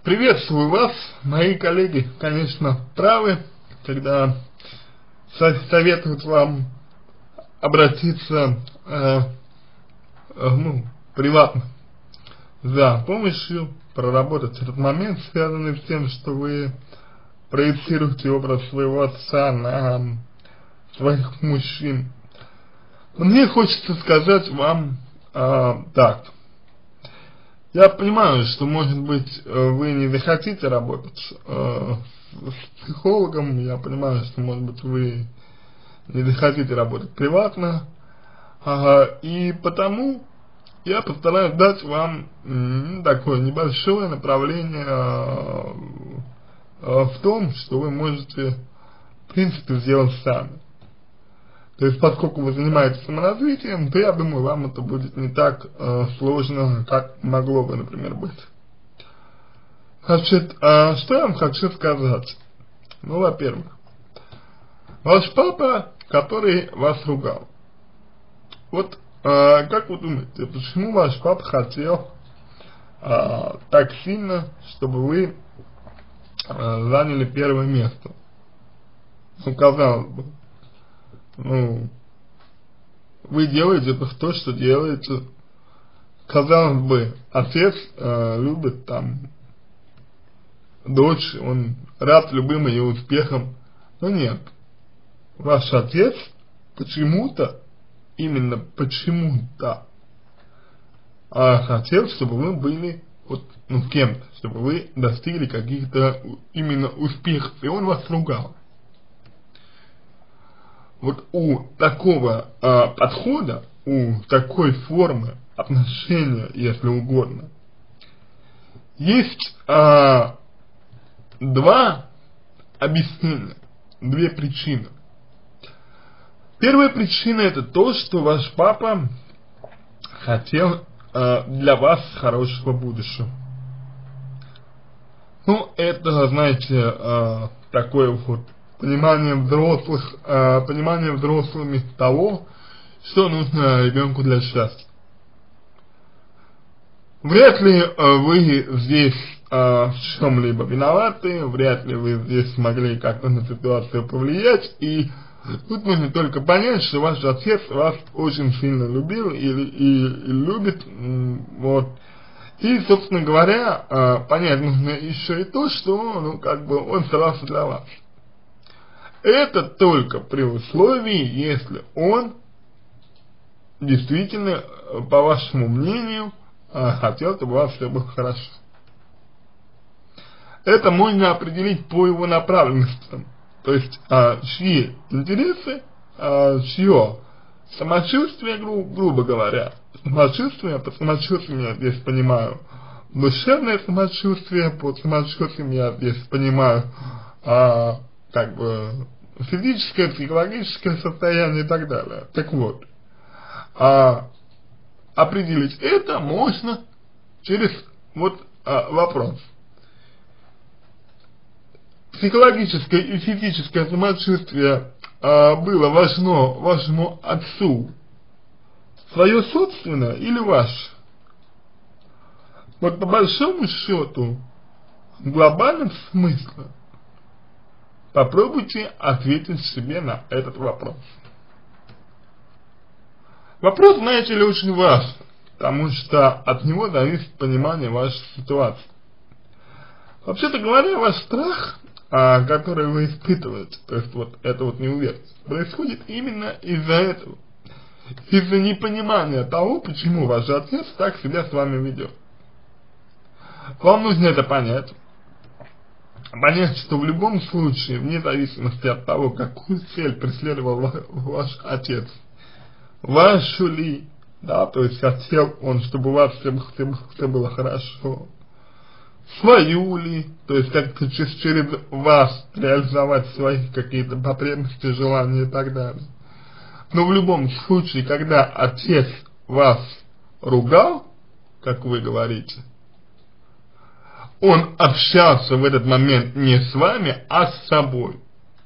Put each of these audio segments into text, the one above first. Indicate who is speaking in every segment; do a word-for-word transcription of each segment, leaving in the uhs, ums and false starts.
Speaker 1: Приветствую вас, мои коллеги, конечно, правы, когда со- советуют вам обратиться э, э, ну, приватно за помощью, проработать этот момент, связанный с тем, что вы проецируете образ своего отца на своих мужчин. Но мне хочется сказать вам э, так. Я понимаю, что, может быть, вы не захотите работать э, с психологом, я понимаю, что, может быть, вы не захотите работать приватно, ага, и потому я постараюсь дать вам м, такое небольшое направление э, э, в том, что вы можете, в принципе, сделать сами. То есть, поскольку вы занимаетесь саморазвитием, то я думаю, вам это будет не так э, сложно, как могло бы, например, быть. Значит, а что я вам хочу сказать? Ну, во-первых, ваш папа, который вас ругал. Вот, а, как вы думаете, почему ваш папа хотел а, так сильно, чтобы вы а, заняли первое место? Ну, казалось бы, ну, вы делаете то, что делаете. Казалось бы, отец а, любит там дочь, он рад любым ее успехам, но нет. Ваш отец почему-то, именно почему-то, а хотел, чтобы вы были вот, ну, кем-то, чтобы вы достигли каких-то именно успехов, и он вас ругал. Вот у такого а, подхода, у такой формы отношения, если угодно, есть а, два объяснения, две причины. Первая причина — это то, что ваш папа хотел э, для вас хорошего будущего. Ну, это, знаете, э, такое вот понимание взрослых, э, понимание взрослыми того, что нужно ребенку для счастья. Вряд ли э, вы здесь э, в чем-либо виноваты, вряд ли вы здесь смогли как-то на ситуацию повлиять, и тут нужно только понять, что ваш отец вас очень сильно любил и, и, и любит, вот. И, собственно говоря, э, понять нужно еще и то, что, ну, как бы он старался для вас. Это только при условии, если он действительно, по вашему мнению, э, хотел, чтобы у вас все было хорошо. Это можно определить по его направленностям. То есть, а, чьи интересы, а, чье самочувствие, гру, грубо говоря, самочувствие, под самочувствием я здесь понимаю душевное самочувствие, под самочувствием я здесь понимаю, а, как бы, физическое, психологическое состояние и так далее. Так вот, а, определить это можно через вот а, вопрос. Психологическое и физическое самочувствие а, было важно вашему отцу свое собственное или ваше? Вот по большому счету, в глобальном смысле, попробуйте ответить себе на этот вопрос. Вопрос, знаете ли, очень важен, потому что от него зависит понимание вашей ситуации. Вообще-то говоря, ваш страх, а, который вы испытываете, то есть вот эта вот неуверенность, происходит именно из-за этого, из-за непонимания того, почему ваш отец так себя с вами ведет. Вам нужно это понять, понять, что в любом случае, вне зависимости от того, какую цель преследовал ваш отец, вашу ли, да, то есть хотел он, чтобы у вас все, все, все было хорошо, свою ли, то есть как-то через вас реализовать свои какие-то потребности, желания и так далее. Но в любом случае, когда отец вас ругал, как вы говорите, он общался в этот момент не с вами, а с собой.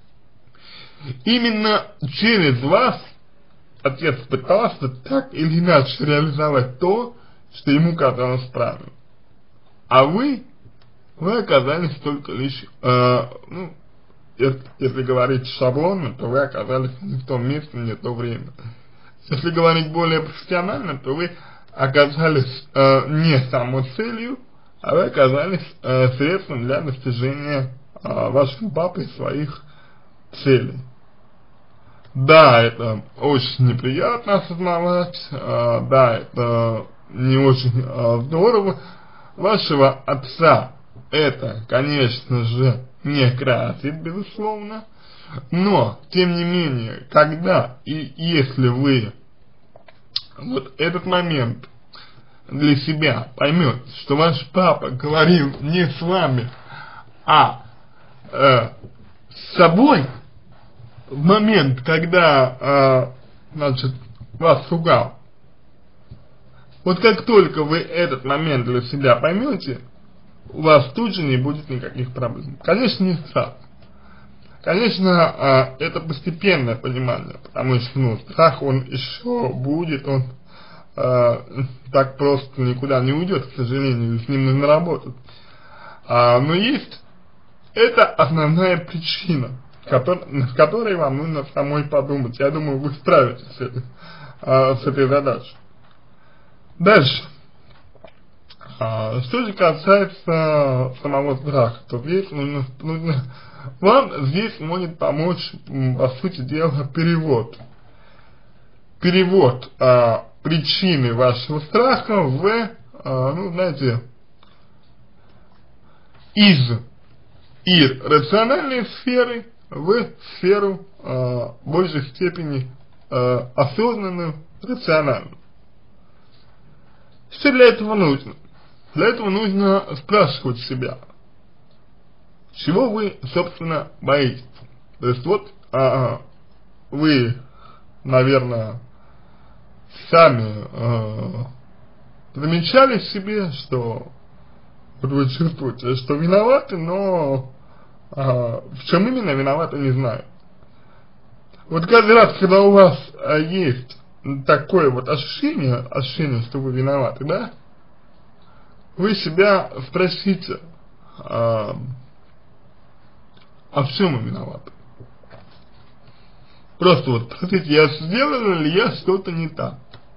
Speaker 1: Именно через вас отец пытался так или иначе реализовать то, что ему казалось правильным. А вы вы оказались только лишь, э, ну, если, если говорить шаблонно, то вы оказались не в том месте, не в то время. Если говорить более профессионально, то вы оказались э, не самоцелью, а вы оказались э, средством для достижения э, вашим папой своих целей. Да, это очень неприятно осознавать, э, да, это не очень э, здорово. Вашего отца это, конечно же, не красит, безусловно, но, тем не менее, когда и если вы вот этот момент для себя поймете, что ваш папа говорил не с вами, а э, с собой, в момент, когда, э, значит, вас ругал, вот как только вы этот момент для себя поймете, у вас тут же не будет никаких проблем. Конечно, не сразу. Конечно, э, это постепенное понимание, потому что, ну, страх, он еще будет, он э, так просто никуда не уйдет, к сожалению, с ним нужно работать. А, но есть, это основная причина, который, с которой вам нужно самой подумать. Я думаю, вы справитесь с этой, э, с этой задачей. Дальше. А, что же касается самого страха, то здесь нужно, нужно, вам здесь может помочь, по сути дела, перевод. Перевод а, причины вашего страха в, а, ну, знаете, из иррациональной сферы в сферу а, большей степени а, осознанную, рациональную. Что для этого нужно? Для этого нужно спрашивать себя, чего вы, собственно, боитесь. То есть вот а, вы, наверное, сами а, замечали в себе, что вот вы чувствуете, что виноваты, но а, в чем именно виноваты, не знаю. Вот каждый раз, когда у вас а, есть такое вот ощущение, ощущение, что вы виноваты, да, вы себя спросите, а, а в чем вы виноваты? Просто вот спросите, я сделал ли я что-то не так?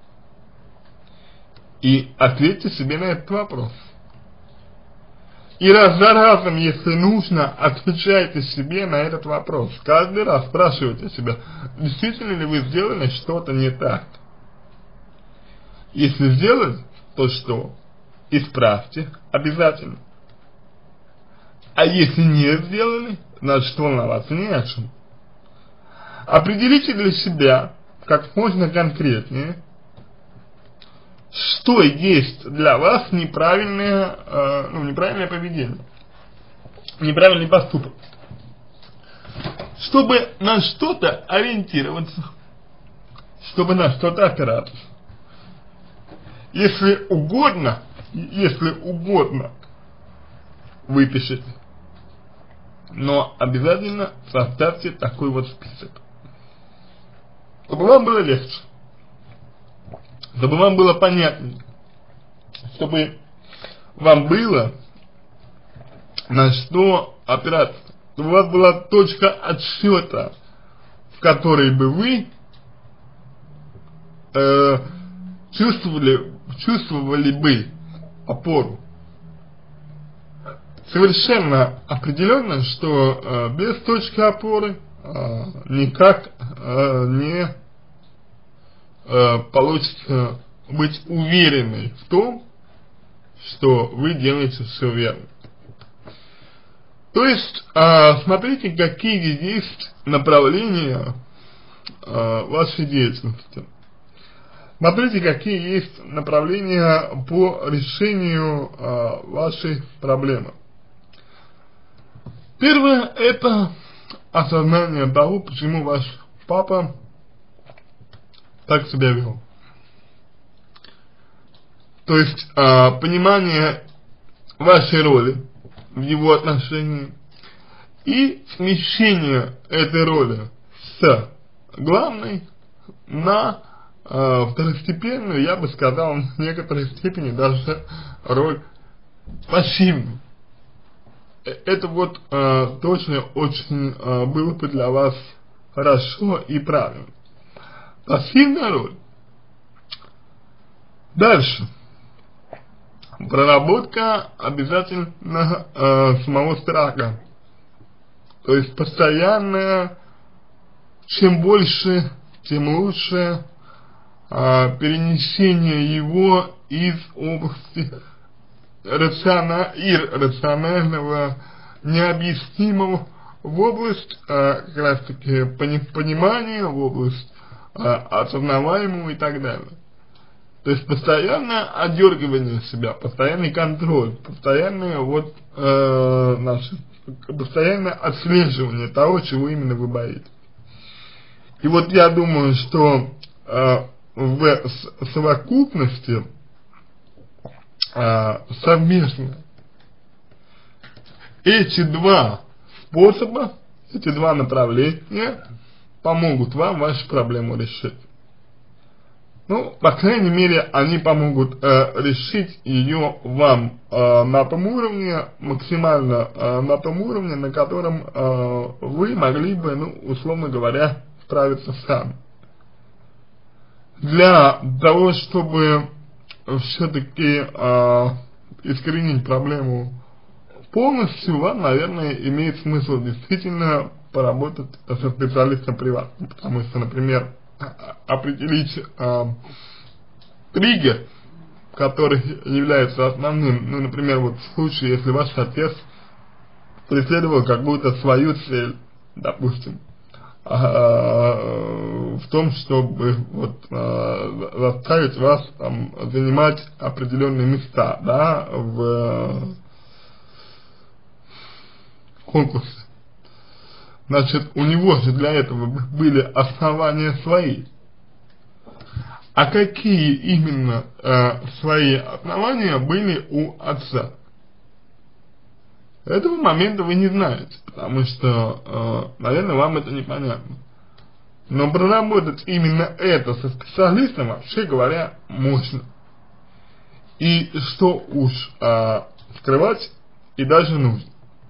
Speaker 1: И ответьте себе на этот вопрос. И раз за разом, если нужно, отвечайте себе на этот вопрос. Каждый раз спрашивайте себя, действительно ли вы сделали что-то не так. Если сделали, то что? Исправьте обязательно. А если не сделали, значит, волноваться не о чем. Определите для себя, как можно конкретнее, что есть для вас неправильное, э, ну, неправильное поведение, неправильный поступок. Чтобы на что-то ориентироваться, чтобы на что-то опираться. Если угодно, если угодно, выпишите, но обязательно составьте такой вот список, чтобы вам было легче, чтобы вам было понятнее, чтобы вам было на что опираться, чтобы у вас была точка отсчета, в которой бы вы э, чувствовали, чувствовали бы опору. Совершенно определенно, что э, без точки опоры э, никак э, не э, получится быть уверенной в том, что вы делаете все верно. То есть, э, смотрите, какие есть направления э, вашей деятельности. Смотрите, какие есть направления по решению э, вашей проблемы. Первое – это осознание того, почему ваш папа так себя вел. То есть, э, понимание вашей роли в его отношении и смещение этой роли с главной на э, второстепенную, я бы сказал, в некоторой степени даже роль пассивную. это вот э, точно очень э, было бы для вас хорошо и правильно. Пассивная роль. Дальше. Проработка обязательно э, самого страха. То есть постоянное, чем больше, тем лучше э, перенесение его из области рациона, иррационального, необъяснимого в область э, как раз таки пони, понимания, в область э, осознаваемого и так далее. То есть постоянное одергивание себя, постоянный контроль, постоянное вот э, наше, постоянное отслеживание того, чего именно вы боитесь. И вот я думаю, что э, в совокупности э, совместно эти два способа, эти два направления помогут вам вашу проблему решить. Ну, по крайней мере, они помогут э, решить ее вам э, на том уровне, максимально э, на том уровне, на котором э, вы могли бы, ну, условно говоря, справиться сами. Для того, чтобы все-таки э, искоренить проблему полностью, вам, наверное, имеет смысл действительно поработать со специалистом приватным, потому что, например, определить э, триггер, который является основным, ну, например, вот в случае, если ваш отец преследовал какую-то свою цель, допустим, э, в том, чтобы вот э, заставить вас там занимать определенные места, да, в конкурсе. Значит, у него же для этого были основания свои. А какие именно э, свои основания были у отца? Этого момента вы не знаете, потому что, э, наверное, вам это непонятно. Но проработать именно это со специалистом, вообще говоря, можно. И что уж э, скрывать, и даже нужно.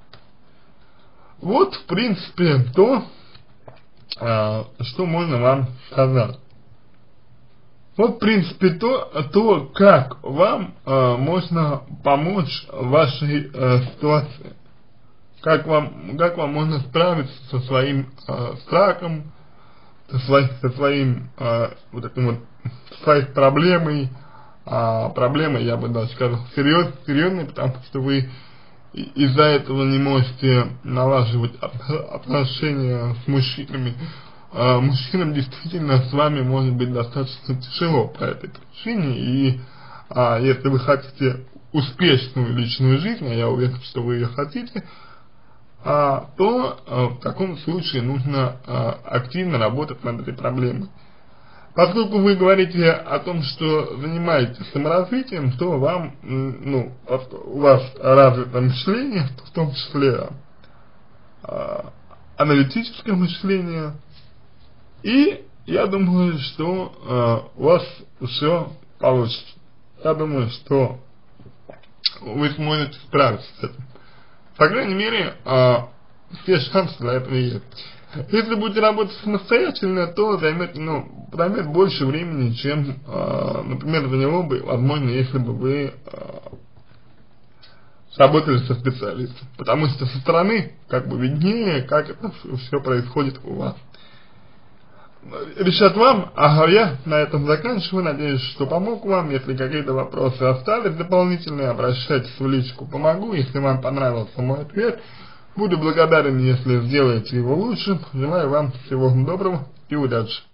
Speaker 1: Вот, в принципе, то, э, что можно вам сказать. Вот, в принципе, то, то как вам э, можно помочь в вашей э, ситуации. Как вам, как вам можно справиться со своим э, страхом, со, своим, со своим, э, вот этим вот, своей проблемой. А проблема, я бы даже сказал, серьез, серьезной, потому что вы из-за этого не можете налаживать отношения с мужчинами. А мужчинам действительно с вами может быть достаточно тяжело по этой причине, и а, если вы хотите успешную личную жизнь, а я уверен, что вы ее хотите, а, то а, в таком случае нужно а, активно работать над этой проблемой. Поскольку вы говорите о том, что занимаетесь саморазвитием, то вам, ну, у вас развито мышление, в том числе э, аналитическое мышление, и я думаю, что э, у вас все получится. Я думаю, что вы сможете справиться с этим. По крайней мере, э, все шансы для этого есть. Если будете работать самостоятельно, то займет, ну, займет больше времени, чем, э, например, заняло бы, возможно, если бы вы э, работали со специалистом. Потому что со стороны, как бы, виднее, как это все происходит у вас. Решать вам, а я на этом заканчиваю. Надеюсь, что помог вам. Если какие-то вопросы остались дополнительные, обращайтесь в личку, помогу. Если вам понравился мой ответ, буду благодарен, если сделаете его лучше. Желаю вам всего доброго и удачи.